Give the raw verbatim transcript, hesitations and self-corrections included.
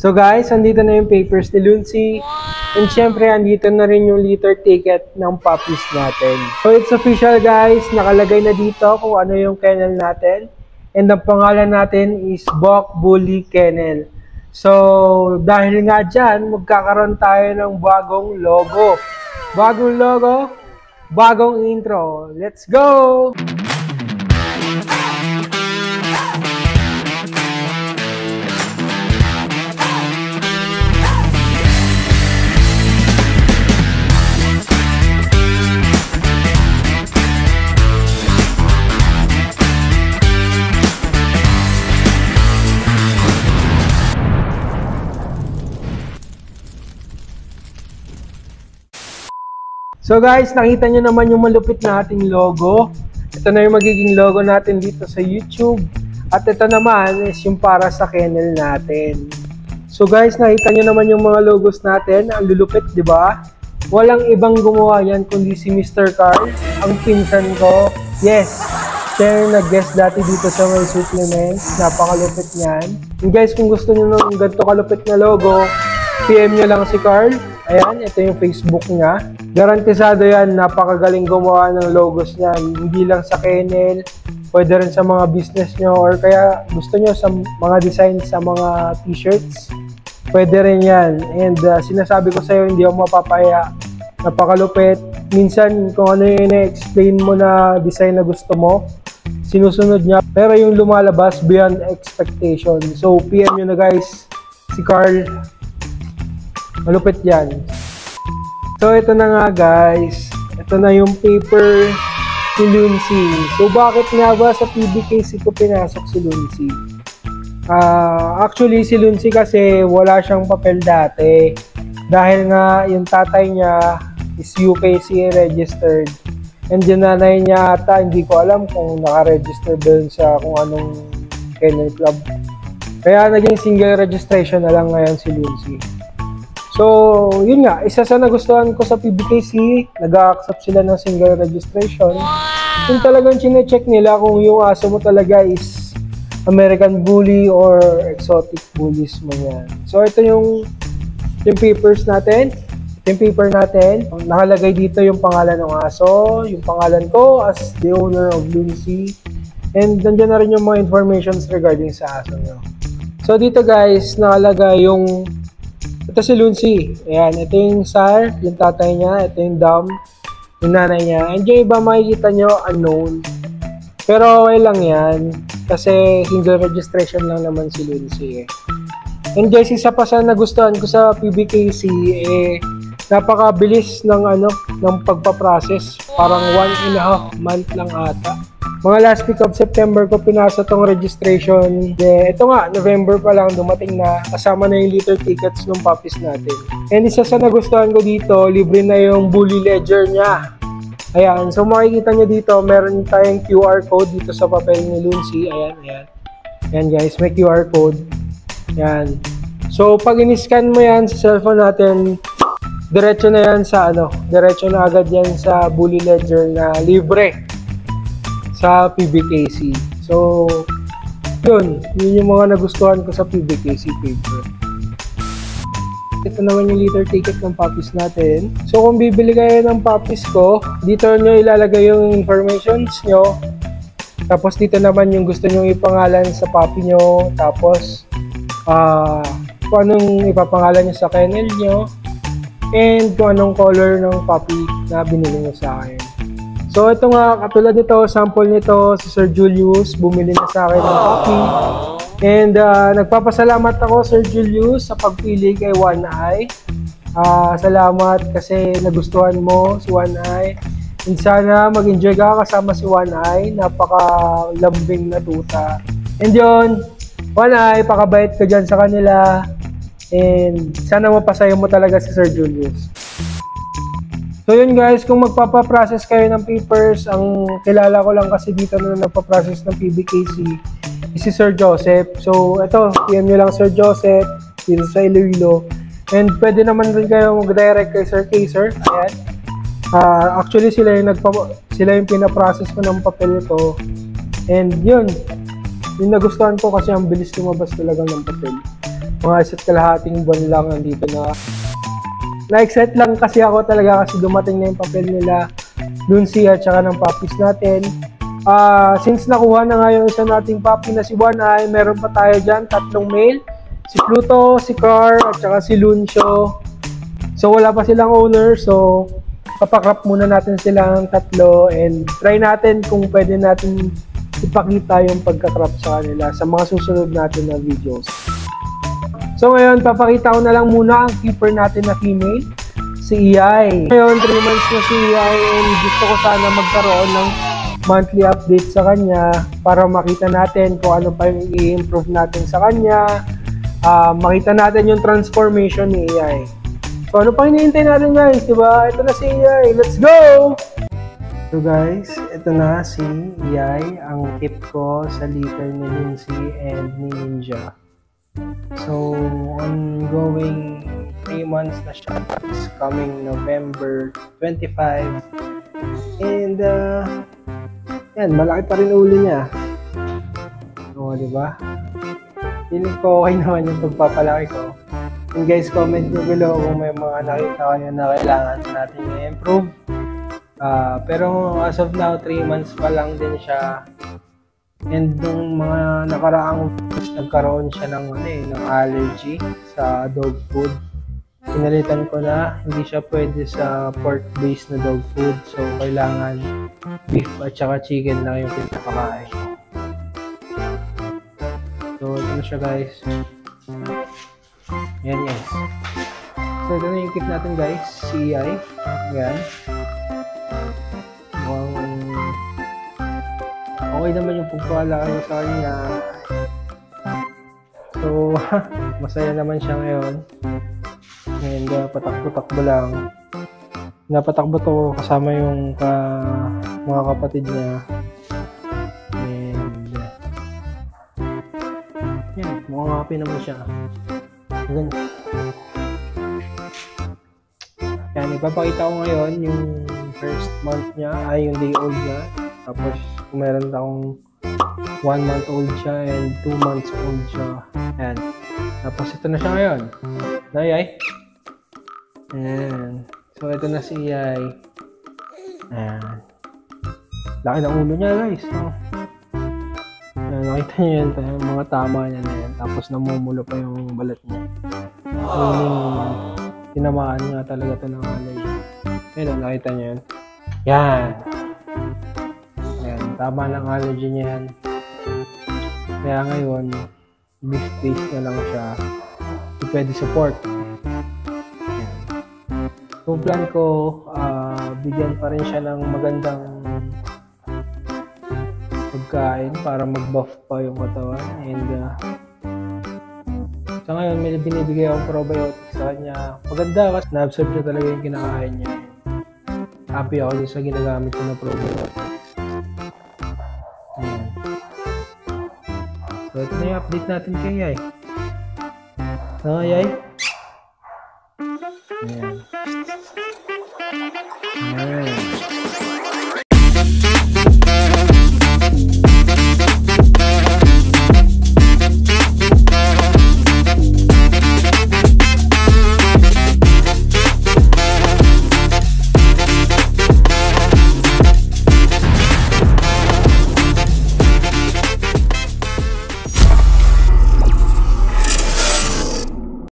So guys, andito na yung papers ni Luncy. And syempre, andito na rin yung liter ticket ng puppies natin. So it's official guys, nakalagay na dito kung ano yung kennel natin. And ang pangalan natin is Bok Bully Kennel. So, dahil nga dyan, magkakaroon tayo ng bagong logo. Bagong logo, bagong intro. Let's go! So guys, nakita nyo naman yung malupit na ating logo. Ito na yung magiging logo natin dito sa YouTube. At ito naman is yung para sa kennel natin. So guys, nakita nyo naman yung mga logos natin. Ang lulupit, di ba? Walang ibang gumawa yan kundi si Mister Carl, ang pinsan ko. Yes, siya yung nag-guest dati dito sa My Supplements. Napakalupit niyan. And guys, kung gusto nyo ng ganito kalupit na logo, P M nyo lang si Carl. Ayan, ito yung Facebook niya. Garantisado yan, napakagaling gumawa ng logos niyan. Hindi lang sa kennel, pwede rin sa mga business nyo, or kaya gusto nyo sa mga design sa mga t-shirts, pwede rin yan. And uh, sinasabi ko sa'yo, hindi ako mapapaya. Napakalupit. Minsan, kung ano yung na-explain mo na design na gusto mo, sinusunod niya. Pero yung lumalabas, beyond expectation. So, P M nyo na guys, si Carl. Malupit yan. So, ito na nga guys. Ito na yung paper ni Luncy. So, bakit nga ba sa P B K C ko pinasok si Luncy? Uh, actually, si Luncy kasi wala siyang papel dati. Dahil nga yung tatay niya is U K C registered. And yung nanay niya ata, hindi ko alam kung naka-register doon sa kung anong kennel club. Kaya naging single registration na lang ngayon si Luncy. So, yun nga, isa sa nagustuhan ko sa P B K C, nag-a-accept sila ng single registration. Kung talagang chine-check nila kung yung aso mo talaga is American Bully or exotic bullies mo yan. So, ito yung, yung papers natin. Ito yung paper natin. Nakalagay dito yung pangalan ng aso, yung pangalan ko as the owner of Luncy. And nandiyan na rin yung mga informations regarding sa aso nyo. So, dito guys, nakalagay yung ito si Luncy. Ayan, ito yung sire, yung tatay niya. Ito yung dam, yung nanay niya. And yung iba makikita nyo, unknown. Pero okay lang yan. Kasi single registration lang naman si Luncy eh. And guys, isa pa sa nagustuhan ko sa P B K C, eh, napakabilis ng ano, ng pagpaprocess. Parang one and a half month lang ata. Mga last week of September ko pinasa tong registration. De, ito nga, November pa lang dumating na, kasama na yung liter tickets ng puppies natin. And isa sa nagustuhan ko dito, libre na yung bully ledger niya. Ayan, so makikita nyo dito, meron tayong Q R code dito sa papel ni Luncy. Ayan, ayan. Ayan guys, may Q R code. Ayan. So pag in-scan mo yan sa cellphone natin, diretso na yan sa ano, diretso na agad yan sa bully ledger na libre sa P B K C. So, yun. Yun yung mga nagustuhan ko sa P B K C paper. Ito naman yung liter ticket ng puppies natin. So, kung bibili kayo ng puppies ko, dito nyo ilalagay yung informations nyo. Tapos, dito naman yung gusto nyo ipangalan sa puppy nyo. Tapos, uh, kung anong ipapangalan nyo sa kennel nyo. And kung anong color ng puppy na binili nyo sa akin. So, ito nga, katulad nito, sample nito, si Sir Julius, bumili na sa akin ng puppy. And uh, nagpapasalamat ako, Sir Julius, sa pagpili kay One Eye. Uh, salamat kasi nagustuhan mo si One Eye. And sana mag-enjoy ka kasama si One Eye. Napaka-lambing na tuta. And yun, One Eye, pakabait ka dyan sa kanila. And sana mapasayo mo talaga si Sir Julius. So yun guys, kung magpapaprocess kayo ng papers, ang kilala ko lang kasi dito na nagpaprocess ng P B K C is si Sir Joseph. So ito, P M nyo lang Sir Joseph dito sa Iloilo. And pwede naman rin kayo mag-direct kay Sir Kaiser. Ayan. Uh, actually sila yung, nagpa sila yung pinaprocess ko ng papel ko. And yun, yung nagustuhan ko kasi ang bilis lumabas talaga ng papel. mga isa't kalahating buwan lang nandito na. Na-excite lang kasi ako talaga kasi dumating na yung papel nila Lunsi at saka ng puppies natin. Uh, since nakuha na nga yung isa nating puppy na si One Eye, meron pa tayo dyan, tatlong male. Si Pluto, si Car, at saka si Luncho. So wala pa silang owner, so papakrap muna natin silang tatlo and try natin kung pwede natin ipakita yung pagkakrap sa kanila sa mga susunod natin na videos. So ngayon, papakita ko na lang muna ang keeper natin na female, si Iyay. Ngayon, three months na si Iyay and gusto ko sana magkaroon ng monthly update sa kanya para makita natin kung ano pa yung i-improve natin sa kanya. Uh, makita natin yung transformation ni Iyay. So ano pang hinihintay natin guys, diba? Ito na si Iyay. Let's go! So guys, ito na si Iyay, ang tip ko sa litter ni Lunsi and ni Ninja. So, ongoing three months na siya. It's coming November twenty-five. And, uh, yan, malaki pa rin ulo niya. O, diba? Feeling ko okay naman yung pagpapalaki ko. And guys, comment nyo below kung may mga nakita kayo na kailangan natin i-improve. Uh, pero as of now, three months pa lang din siya. And nung mga nakaraang nagkaroon siya ng, ano, eh, ng allergy sa dog food. Pinalitan ko na, hindi siya pwede sa pork-based na dog food. So, kailangan beef at saka chicken lang yung pinapakain. So, ito na siya guys. Yan guys. So, ito na yung kit natin guys. C I. Yan. Mukhang okay naman yung pagpapalaki ko sa kanya. So, masaya naman siya ngayon. Ngayon, uh, patakbo-takbo lang. Napatakbo to kasama yung ka, mga kapatid niya. And, yan, mukhang happy naman siya. Ganun. Yan, ipapakita ko ngayon yung first month niya, ay yung day old niya. Tapos, kung meron akong one month old siya and two months old siya. Ayan. Tapos, ito na siya ngayon. Nayay. Ayan. So, ito na si Iyay. Ayan. Laki ng ulo niya, guys. No? Ayan, nakita niyo yan. Yung mga tama niya na yan. Tapos, namumulo pa yung balat niya. Meaning, tinamaan nga talaga ito ng alay. Ayan, nakita niyo yan. Yan. Ayan, tama ng allergy niya yan. Kaya ngayon, beef based na lang siya. Hindi pwede support. Ayan. So, plan ko, uh, bigyan pa rin siya ng magandang pagkain para mag-buff pa yung katawan. And, uh, sa ngayon, may binibigay akong probiotics sa kanya. Maganda kasi na-absorb niya talaga yung kinakain niya. Happy ako sa ginagamit ko na probiotics. Ayan. So, ito na yung update natin kay Yay. No, Yay? Ayan. Ayan.